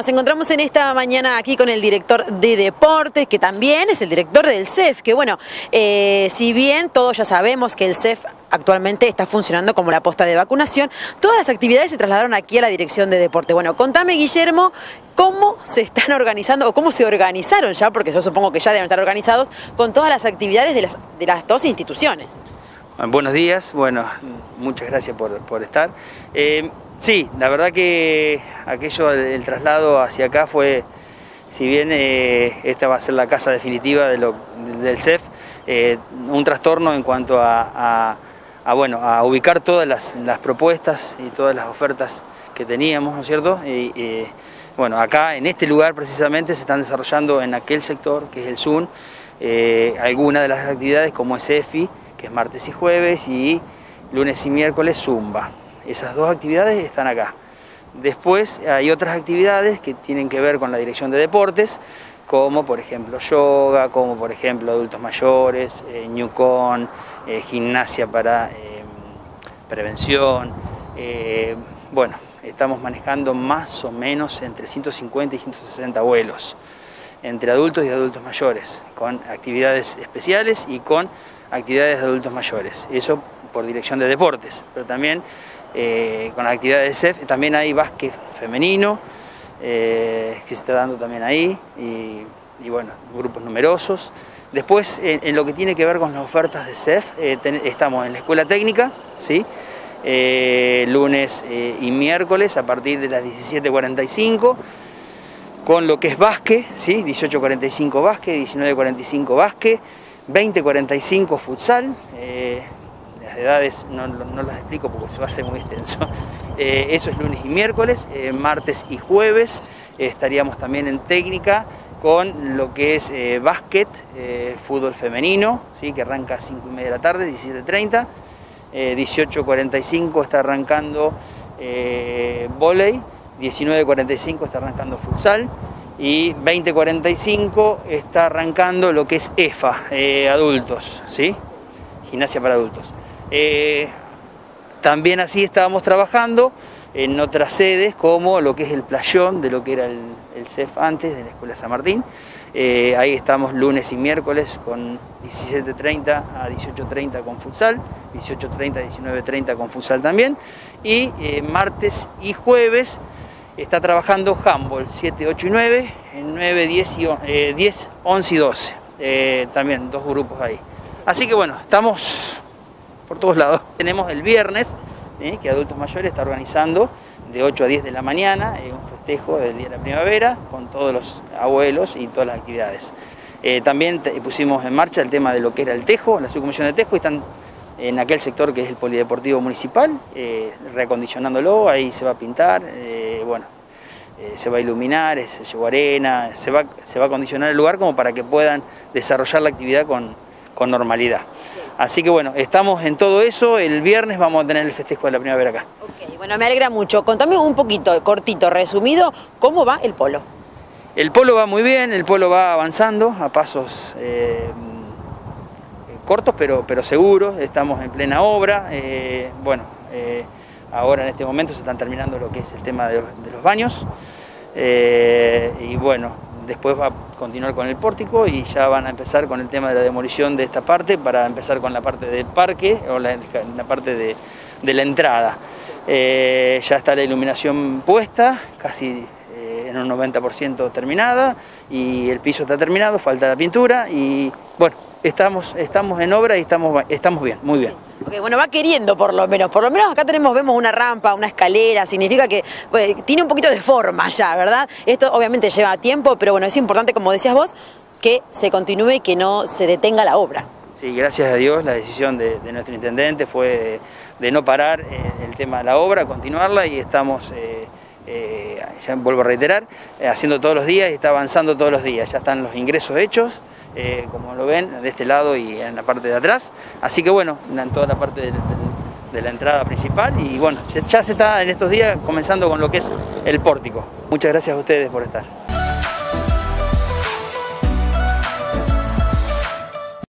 Nos encontramos en esta mañana aquí con el director de deportes, que también es el director del CEF, que bueno, si bien todos ya sabemos que el CEF actualmente está funcionando como la posta de vacunación, todas las actividades se trasladaron aquí a la dirección de deporte. Bueno, contame, Guillermo, cómo se están organizando o cómo se organizaron ya, porque yo supongo que ya deben estar organizados con todas las actividades de las dos instituciones. Buenos días, bueno, muchas gracias por estar. Sí, la verdad que el traslado hacia acá fue, si bien esta va a ser la casa definitiva del CEF, un trastorno en cuanto a ubicar todas las propuestas y todas las ofertas que teníamos, ¿no es cierto? Bueno, acá en este lugar precisamente se están desarrollando en aquel sector, que es el ZUN, algunas de las actividades como es EFI, que es martes y jueves, y lunes y miércoles Zumba. Esas dos actividades están acá. Después hay otras actividades que tienen que ver con la dirección de deportes, como por ejemplo yoga, como por ejemplo adultos mayores, Newcon, gimnasia para prevención. Bueno, estamos manejando más o menos entre 150 y 160 vuelos entre adultos y adultos mayores, con actividades especiales y con actividades de adultos mayores. Eso por dirección de deportes, pero también con las actividades de CEF también hay básquet femenino, que se está dando también ahí, y bueno, grupos numerosos. Después, en lo que tiene que ver con las ofertas de CEF, estamos en la escuela técnica, ¿sí? Lunes y miércoles a partir de las 17:45, con lo que es básquet, ¿sí? 18:45 básquet, 19:45 básquet, 20:45 futsal. Las edades no las explico porque se va a hacer muy extenso. Eso es lunes y miércoles. Martes y jueves estaríamos también en técnica con lo que es básquet, fútbol femenino, ¿sí? Que arranca a 5:30 de la tarde, 17:30. 18:45 está arrancando vóley, 19:45 está arrancando futsal, y 20:45 está arrancando lo que es EFA, adultos, ¿sí? Gimnasia para adultos. También así estábamos trabajando en otras sedes, como lo que es el playón de lo que era el CEF antes, de la Escuela San Martín. Ahí estamos lunes y miércoles con 17:30 a 18:30 con futsal, 18:30 a 19:30 con futsal también, y martes y jueves está trabajando handball 7, 8 y 9, en 9, 10, 11 y 12, también dos grupos ahí. Así que bueno, estamos por todos lados. Tenemos el viernes, que Adultos Mayores está organizando de 8 a 10 de la mañana, un festejo del Día de la Primavera con todos los abuelos y todas las actividades. También pusimos en marcha el tema de lo que era el tejo, la subcomisión de tejo, y están en aquel sector que es el polideportivo municipal, reacondicionándolo, ahí se va a pintar, se va a iluminar, se llevó arena, se va a acondicionar el lugar como para que puedan desarrollar la actividad con normalidad. Así que bueno, estamos en todo eso. El viernes vamos a tener el festejo de la primavera acá. Ok, bueno, me alegra mucho. Contame un poquito, cortito, resumido, ¿cómo va el polo? El polo va muy bien, el polo va avanzando a pasos cortos pero seguros. Estamos en plena obra. Ahora en este momento se están terminando lo que es el tema de los baños. Y bueno, después va a continuar con el pórtico y ya van a empezar con el tema de la demolición de esta parte para empezar con la parte del parque o la parte de la entrada. Ya está la iluminación puesta, casi en un 90% terminada, y el piso está terminado, falta la pintura, y bueno, estamos en obra y estamos bien, muy bien. Okay, bueno, va queriendo por lo menos acá vemos una rampa, una escalera, significa que tiene un poquito de forma ya, ¿verdad? Esto obviamente lleva tiempo, pero bueno, es importante, como decías vos, que se continúe y que no se detenga la obra. Sí, gracias a Dios la decisión de nuestro intendente fue de no parar el tema de la obra, continuarla, y estamos, ya vuelvo a reiterar, haciendo todos los días y está avanzando todos los días. Ya están los ingresos hechos, como lo ven, de este lado y en la parte de atrás. Así que bueno, en toda la parte de la entrada principal, y bueno, ya se está en estos días comenzando con lo que es el pórtico. Muchas gracias a ustedes por estar.